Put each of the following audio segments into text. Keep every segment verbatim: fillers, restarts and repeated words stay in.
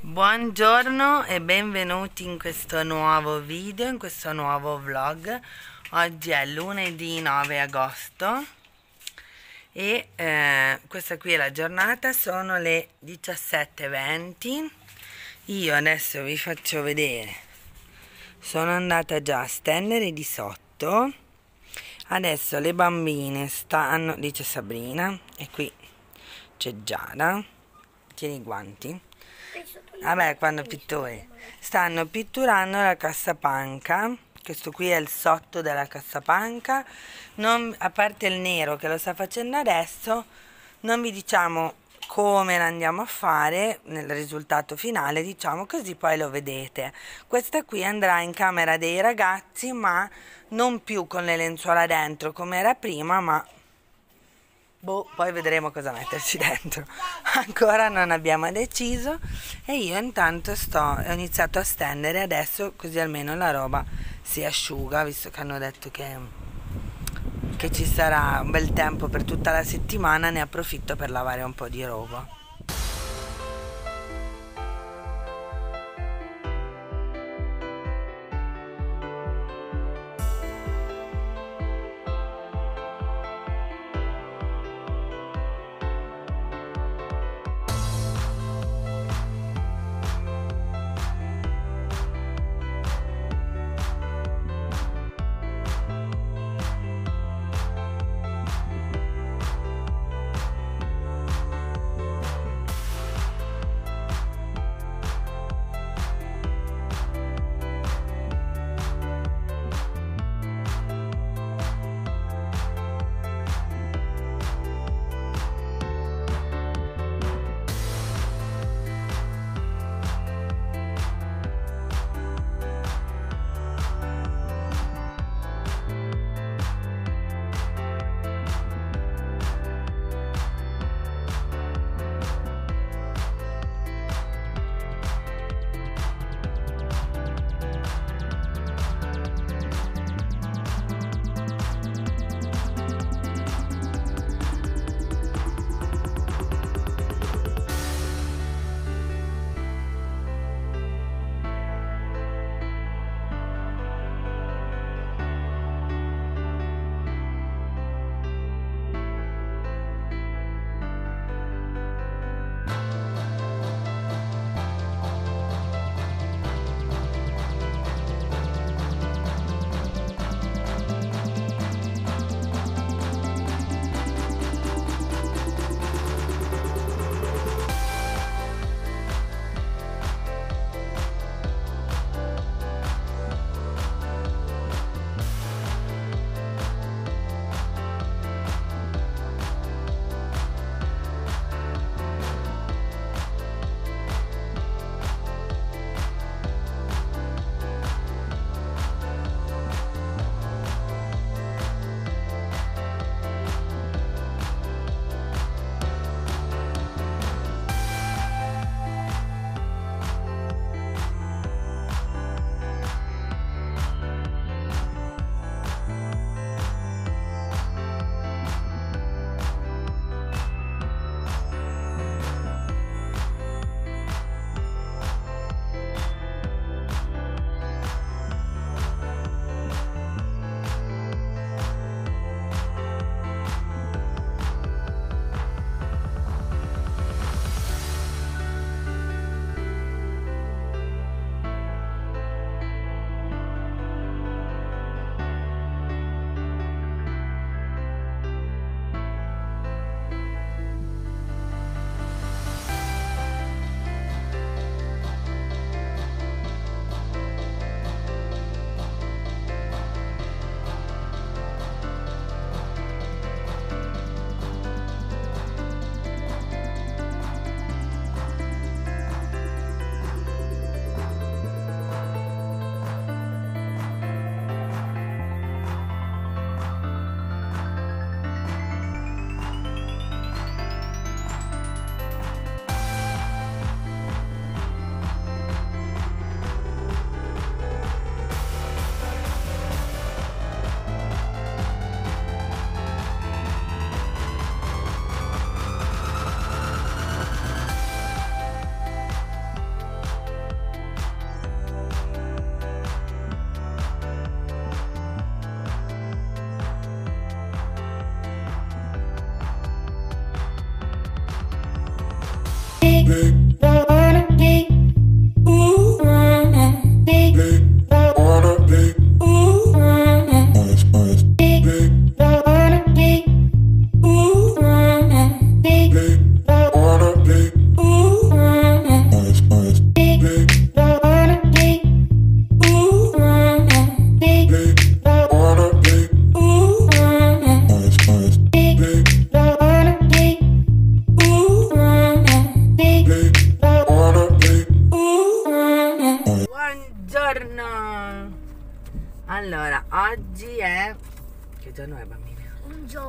Buongiorno e benvenuti in questo nuovo video, in questo nuovo vlog. Oggi è lunedì nove agosto e eh, questa qui è la giornata, sono le diciassette e venti. Io adesso vi faccio vedere, sono andata già a stendere di sotto. Adesso le bambine stanno, dice Sabrina, e qui c'è Giada, tieni i guanti. Vabbè, quando pittori stanno pitturando la cassapanca. Questo qui è il sotto della cassapanca. Non, a parte il nero che lo sta facendo adesso, non vi diciamo come la andiamo a fare nel risultato finale, diciamo, così poi lo vedete. Questa qui andrà in camera dei ragazzi, ma non più con le lenzuola dentro come era prima, ma boh, poi vedremo cosa metterci dentro. Ancora non abbiamo deciso e io intanto sto, ho iniziato a stendere adesso, così almeno la roba si asciuga, visto che hanno detto che, che ci sarà un bel tempo per tutta la settimana. Ne approfitto per lavare un po' di roba.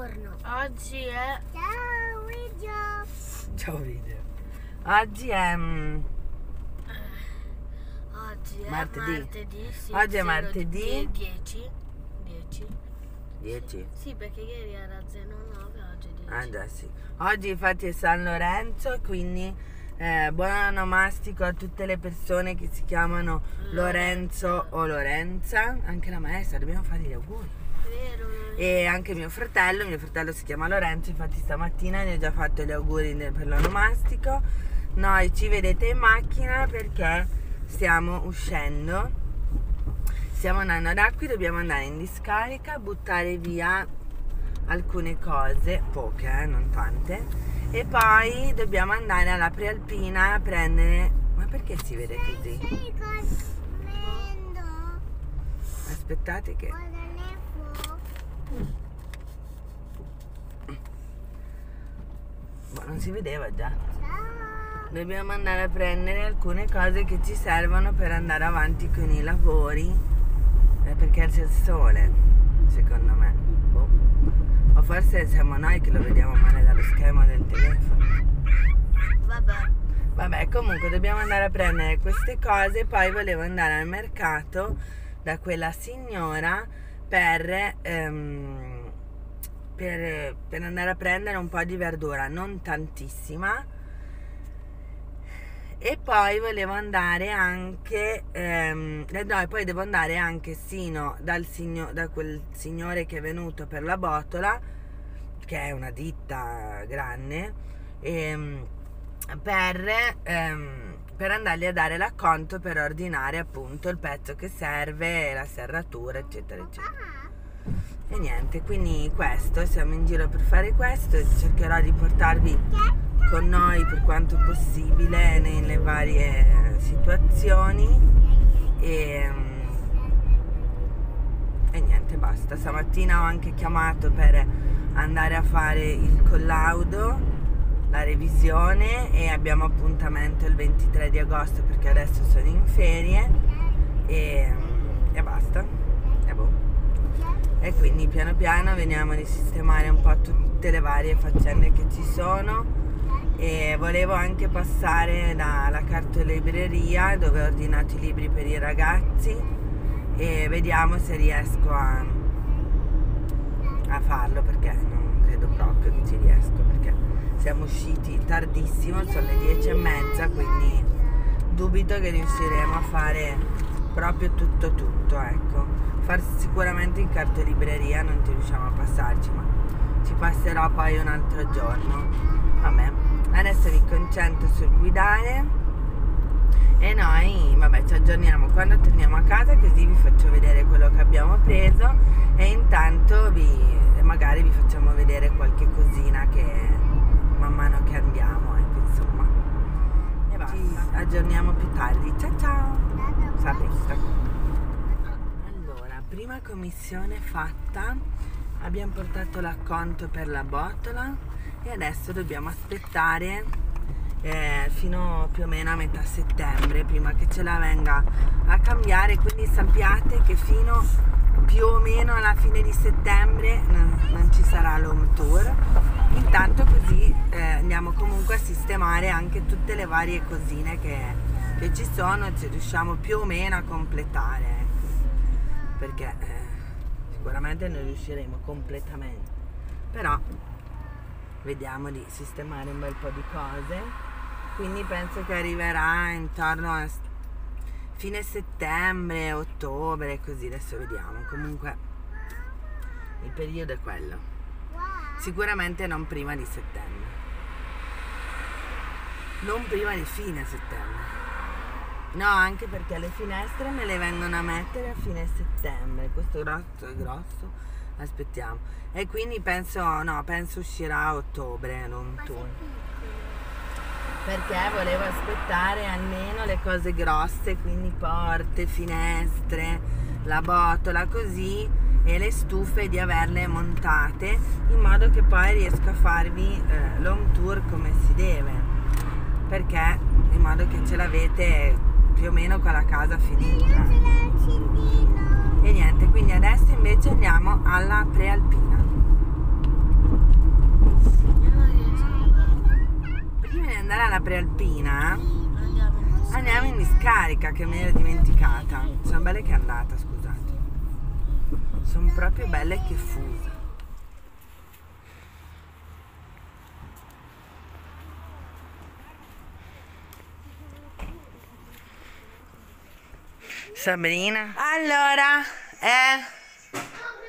Buongiorno, oggi è... Ciao video! Ciao video! Oggi è... Mm, oggi è martedì. martedì sì, Oggi è martedì dieci. dieci. dieci? Sì, perché ieri era zero nove, oggi è dieci. Ah già sì. Oggi infatti è San Lorenzo, quindi eh, buon onomastico a tutte le persone che si chiamano Lorenzo, Lorenzo o Lorenza. Anche la maestra, dobbiamo fare gli auguri. Vero. E anche mio fratello, mio fratello si chiama Lorenzo, infatti stamattina gli ho già fatto gli auguri per l'onomastico. Noi ci vedete in macchina perché stiamo uscendo, stiamo andando da qui, dobbiamo andare in discarica, buttare via alcune cose, poche, eh, non tante, e poi dobbiamo andare alla Prealpina a prendere... Ma perché si vede così? Aspettate che... Boh, non si vedeva già. Dobbiamo andare a prendere alcune cose che ci servono per andare avanti con i lavori, eh, perché c'è il sole, secondo me. Boh. O forse siamo noi che lo vediamo male dallo schermo del telefono. Vabbè. Vabbè, comunque dobbiamo andare a prendere queste cose. Poi volevo andare al mercato da quella signora per, ehm, per, per andare a prendere un po' di verdura, non tantissima. E poi volevo andare anche ehm, no, e poi devo andare anche sino dal signo, da quel signore che è venuto per la botola, che è una ditta grande, ehm, per, ehm, per andargli a dare l'acconto per ordinare appunto il pezzo che serve, la serratura eccetera eccetera. E niente, quindi questo, siamo in giro per fare questo e cercherò di portarvi con noi per quanto possibile nelle varie situazioni e, e niente, basta. Stamattina ho anche chiamato per andare a fare il collaudo, la revisione, e abbiamo appuntamento il ventitré di agosto perché adesso sono in ferie e, e basta, e boh. E quindi piano piano veniamo a risistemare un po' tutte le varie faccende che ci sono. E volevo anche passare dalla cartolibreria dove ho ordinato i libri per i ragazzi e vediamo se riesco a, a farlo, perché non credo proprio che ci riesco, perché siamo usciti tardissimo, sono le dieci e mezza, quindi dubito che riusciremo a fare proprio tutto tutto, ecco. Forse sicuramente in cartolibreria non ci riusciamo a passarci, ma ci passerò poi un altro giorno. Vabbè, adesso mi concentro sul guidare e noi, vabbè, ci aggiorniamo quando torniamo a casa, così vi faccio vedere quello che abbiamo preso e intanto vi, magari vi facciamo vedere qualche cosina che man mano che andiamo, ecco, insomma. E basta. Ci aggiorniamo più tardi. Ciao ciao! A presto. Allora, prima commissione fatta, abbiamo portato l'acconto per la botola e adesso dobbiamo aspettare eh, fino più o meno a metà settembre prima che ce la venga a cambiare, quindi sappiate che fino più o meno alla fine di settembre non, non ci sarà l'home tour. Intanto così eh, andiamo comunque a sistemare anche tutte le varie cosine che, che ci sono, ci riusciamo più o meno a completare, ecco. Perché eh, sicuramente non riusciremo completamente, però vediamo di sistemare un bel po' di cose, quindi penso che arriverà intorno a fine settembre, ottobre, così adesso vediamo. Comunque il periodo è quello, sicuramente non prima di settembre, non prima di fine settembre, no, anche perché le finestre me le vengono a mettere a fine settembre, questo grosso è grosso, aspettiamo. E quindi penso, no, penso uscirà a ottobre, non tu. Perché volevo aspettare almeno le cose grosse, quindi porte, finestre, la botola, così, e le stufe di averle montate, in modo che poi riesco a farvi eh, l'home tour come si deve. Perché in modo che ce l'avete più o meno con la casa finita. E niente, quindi adesso invece andiamo alla Prealpina. la prealpina? Andiamo in discarica. Andiamo in discarica, che me l'ero dimenticata. Sono belle che è andata, scusate. Sono proprio belle che fuse. Sabrina? Allora, eh?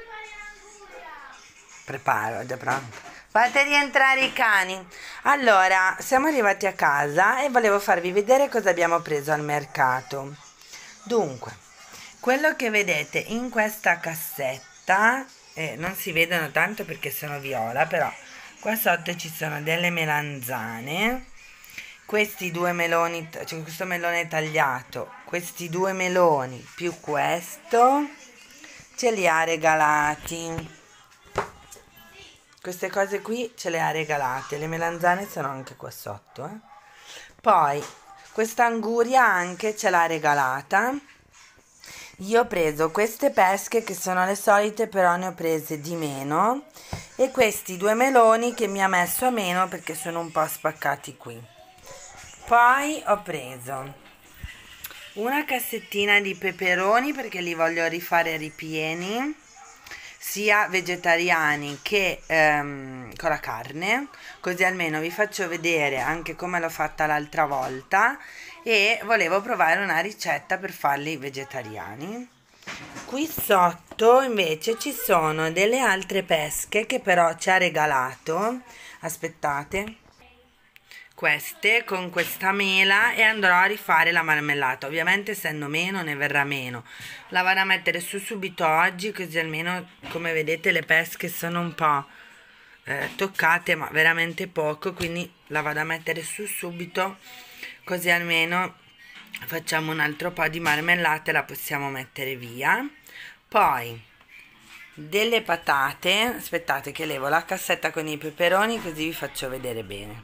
Preparo, è già pronto. Fate rientrare i cani. Allora, siamo arrivati a casa e volevo farvi vedere cosa abbiamo preso al mercato. Dunque, quello che vedete in questa cassetta, eh, non si vedono tanto perché sono viola, però qua sotto ci sono delle melanzane, questi due meloni, cioè questo melone tagliato, questi due meloni più questo, ce li ha regalati. Queste cose qui ce le ha regalate, le melanzane sono anche qua sotto, eh. Poi questa anguria anche ce l'ha regalata. Io ho preso queste pesche che sono le solite, però ne ho prese di meno, e questi due meloni che mi ha messo a meno perché sono un po' spaccati qui. Poi ho preso una cassettina di peperoni perché li voglio rifare ripieni, sia vegetariani che ehm, con la carne, così almeno vi faccio vedere anche come l'ho fatta l'altra volta, e volevo provare una ricetta per farli vegetariani. Qui sotto invece ci sono delle altre pesche che però ci ha regalato, aspettate, queste con questa mela, e andrò a rifare la marmellata. Ovviamente essendo meno ne verrà meno, la vado a mettere su subito oggi, così almeno, come vedete, le pesche sono un po' eh, toccate, ma veramente poco, quindi la vado a mettere su subito, così almeno facciamo un altro po' di marmellata e la possiamo mettere via. Poi delle patate, aspettate che levo la cassetta con i peperoni così vi faccio vedere bene.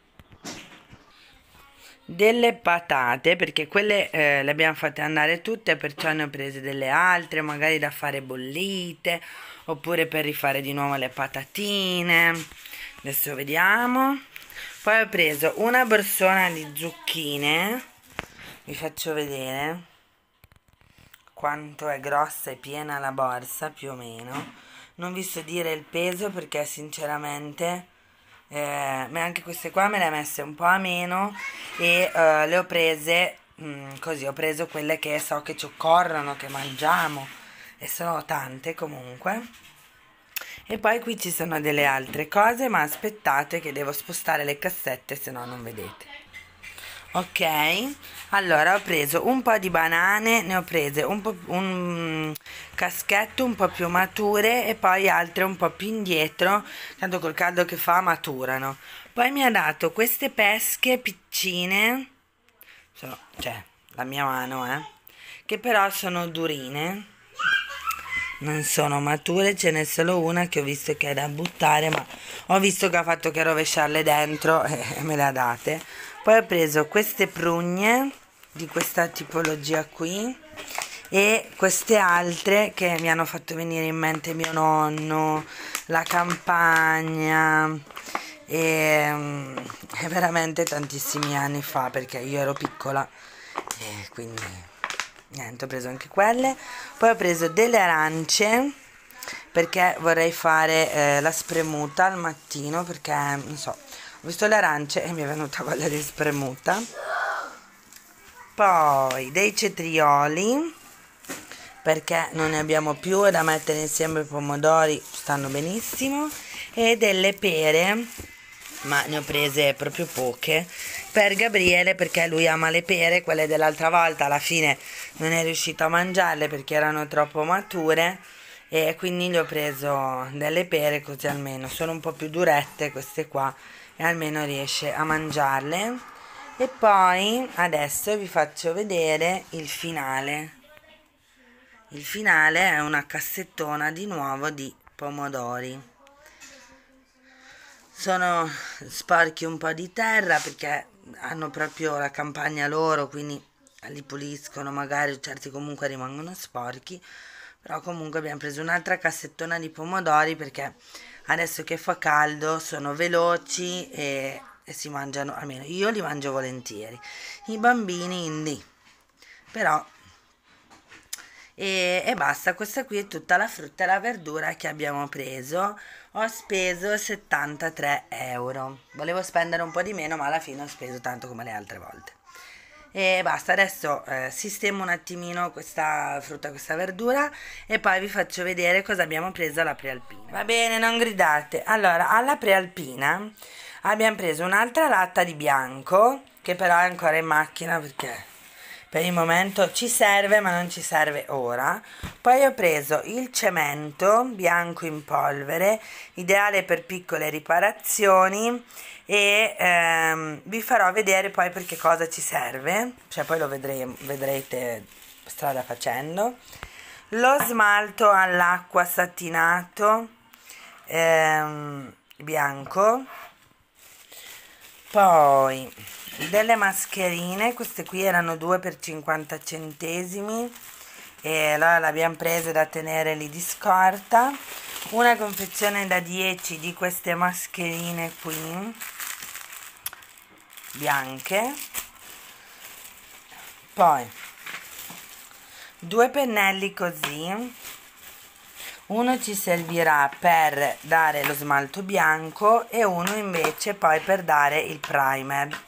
Delle patate, perché quelle eh, le abbiamo fatte andare tutte, perciò ne ho prese delle altre, magari da fare bollite, oppure per rifare di nuovo le patatine. Adesso vediamo. Poi ho preso una borsona di zucchine, vi faccio vedere quanto è grossa e piena la borsa, più o meno. Non vi so dire il peso perché sinceramente... Eh, ma anche queste qua me le ho messe un po' a meno, e eh, le ho prese mh, così, ho preso quelle che so che ci occorrono, che mangiamo, e sono tante comunque. E poi qui ci sono delle altre cose, ma aspettate che devo spostare le cassette, se no non vedete. Ok, allora ho preso un po' di banane, ne ho prese un po', un caschetto un po' più mature e poi altre un po' più indietro, tanto col caldo che fa maturano. Poi mi ha dato queste pesche piccine, sono, cioè la mia mano, eh, che però sono durine, non sono mature, ce n'è solo una che ho visto che è da buttare, ma ho visto che ha fatto che rovesciarle dentro e me le ha date. Poi ho preso queste prugne di questa tipologia qui e queste altre che mi hanno fatto venire in mente mio nonno, la campagna, e um, è veramente tantissimi anni fa perché io ero piccola, e quindi niente, ho preso anche quelle. Poi ho preso delle arance perché vorrei fare eh, la spremuta al mattino, perché non so, ho visto le arance e mi è venuta voglia di spremuta. Poi dei cetrioli perché non ne abbiamo più, e da mettere insieme ai pomodori stanno benissimo, e delle pere, ma ne ho prese proprio poche per Gabriele perché lui ama le pere. Quelle dell'altra volta alla fine non è riuscito a mangiarle perché erano troppo mature, e quindi gli ho preso delle pere, così almeno sono un po' più durette queste qua e almeno riesce a mangiarle. E poi adesso vi faccio vedere il finale. Il finale è una cassettona di nuovo di pomodori. Sono sporchi un po' di terra perché hanno proprio la campagna loro, quindi li puliscono, magari certi comunque rimangono sporchi, però comunque abbiamo preso un'altra cassettona di pomodori perché adesso che fa caldo sono veloci e e si mangiano, almeno io li mangio volentieri, i bambini indì, però e, e basta. Questa qui è tutta la frutta e la verdura che abbiamo preso. Ho speso settantatré euro, volevo spendere un po' di meno ma alla fine ho speso tanto come le altre volte. E basta, adesso eh, sistemo un attimino questa frutta, questa verdura e poi vi faccio vedere cosa abbiamo preso alla prealpina. Va bene, non gridate. Allora, alla prealpina abbiamo preso un'altra latta di bianco, che però è ancora in macchina perché per il momento ci serve ma non ci serve ora. Poi ho preso il cemento bianco in polvere, ideale per piccole riparazioni, e ehm, vi farò vedere poi per che cosa ci serve, cioè poi lo vedremo, vedrete strada facendo. Lo smalto all'acqua satinato ehm, bianco, poi delle mascherine, queste qui erano due per cinquanta centesimi e allora le abbiamo prese da tenere lì di scorta. Una confezione da dieci di queste mascherine qui bianche, poi due pennelli così, uno ci servirà per dare lo smalto bianco e uno invece poi per dare il primer,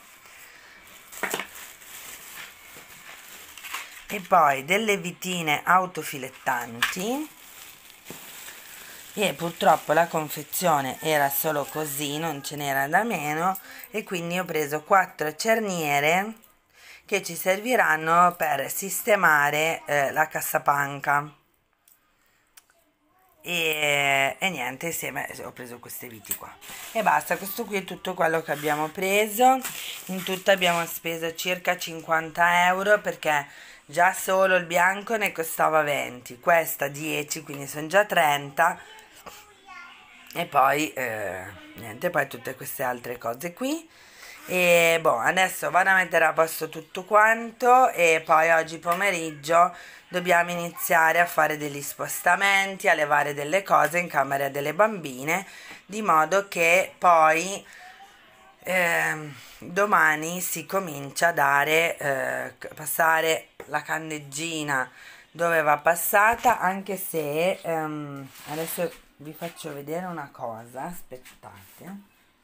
e poi delle vitine autofilettanti. E purtroppo la confezione era solo così, non ce n'era da meno, e quindi ho preso quattro cerniere che ci serviranno per sistemare eh, la cassapanca. E, e niente, insieme ho preso queste viti qua e basta. Questo qui è tutto quello che abbiamo preso. In tutto abbiamo speso circa cinquanta euro perché già solo il bianco ne costava venti, questa dieci, quindi sono già trenta. E poi eh, niente, poi tutte queste altre cose qui. E boh, adesso vado a mettere a posto tutto quanto e poi oggi pomeriggio dobbiamo iniziare a fare degli spostamenti, a levare delle cose in camera delle bambine, di modo che poi eh, domani si comincia a dare eh, passare la candeggina dove va passata, anche se ehm, adesso vi faccio vedere una cosa, aspettate.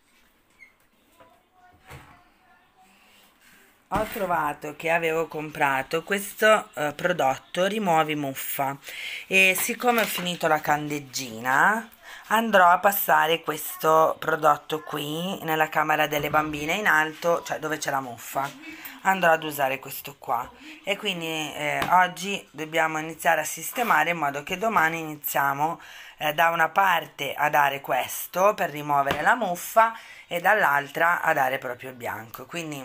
Ho trovato che avevo comprato questo eh, prodotto rimuovi muffa e siccome ho finito la candeggina andrò a passare questo prodotto qui nella camera delle bambine in alto, cioè dove c'è la muffa. Andrò ad usare questo qua e quindi eh, oggi dobbiamo iniziare a sistemare in modo che domani iniziamo eh, da una parte a dare questo per rimuovere la muffa e dall'altra a dare proprio il bianco. Quindi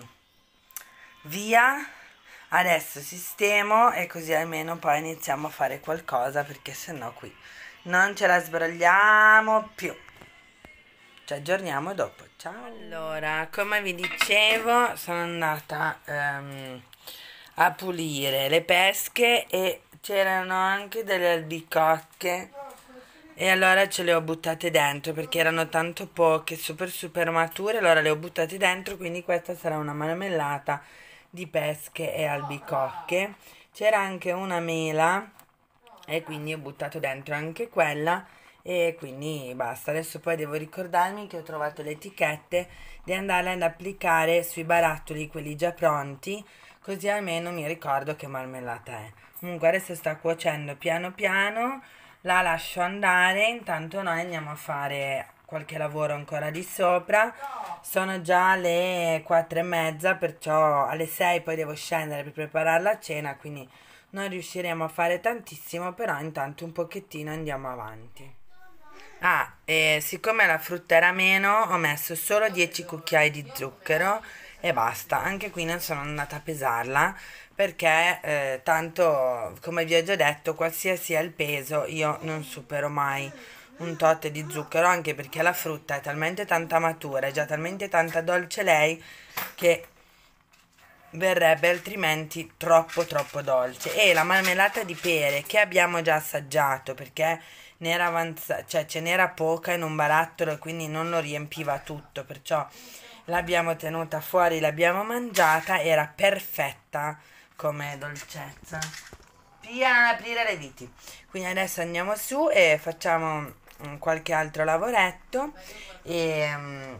via, adesso sistemo e così almeno poi iniziamo a fare qualcosa, perché sennò qui non ce la sbrogliamo più. Ci aggiorniamo dopo, ciao. Allora, come vi dicevo, sono andata um, a pulire le pesche e c'erano anche delle albicocche e allora ce le ho buttate dentro perché erano tanto poche, super super mature, allora le ho buttate dentro, quindi questa sarà una marmellata di pesche e albicocche. C'era anche una mela e quindi ho buttato dentro anche quella e quindi basta. Adesso poi devo ricordarmi che ho trovato le etichette di andare ad applicare sui barattoli, quelli già pronti, così almeno mi ricordo che marmellata è. Comunque adesso sta cuocendo piano piano, la lascio andare, intanto noi andiamo a fare qualche lavoro ancora di sopra. Sono già le quattro e mezza, perciò alle sei poi devo scendere per preparare la cena, quindi non riusciremo a fare tantissimo, però intanto un pochettino andiamo avanti. Ah, e siccome la frutta era meno, ho messo solo dieci cucchiai di zucchero e basta. Anche qui non sono andata a pesarla perché eh, tanto, come vi ho già detto, qualsiasi sia il peso, io non supero mai un tot di zucchero, anche perché la frutta è talmente tanta matura, è già talmente tanta dolce lei, che verrebbe altrimenti troppo troppo dolce. E la marmellata di pere che abbiamo già assaggiato, perché n'era avanzata, cioè ce n'era poca in un barattolo e quindi non lo riempiva tutto, perciò l'abbiamo tenuta fuori, l'abbiamo mangiata, era perfetta come dolcezza. Pia, aprire le viti. Quindi adesso andiamo su e facciamo mm, qualche altro lavoretto e, mm,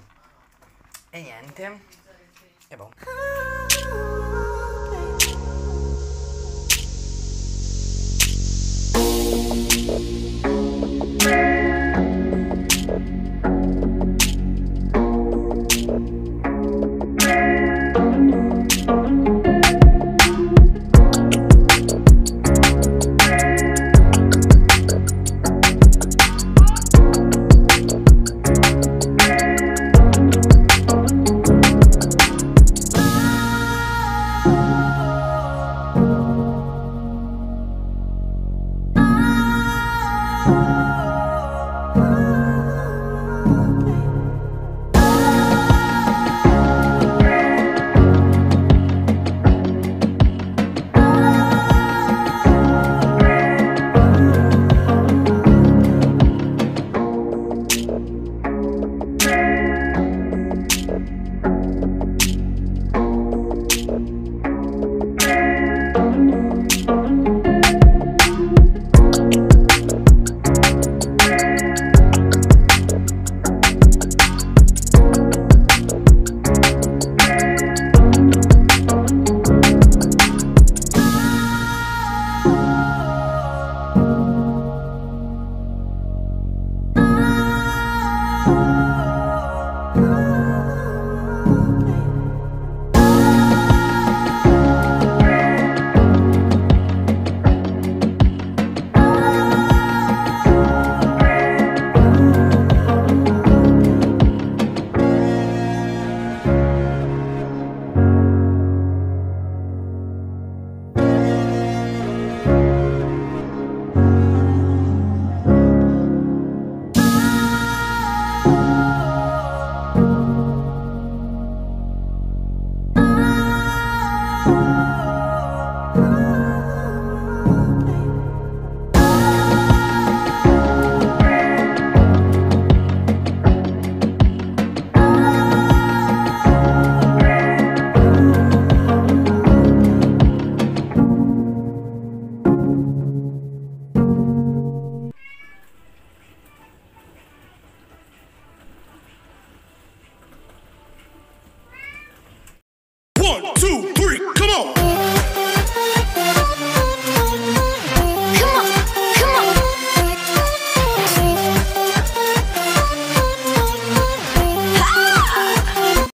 e niente. E boh. One, two,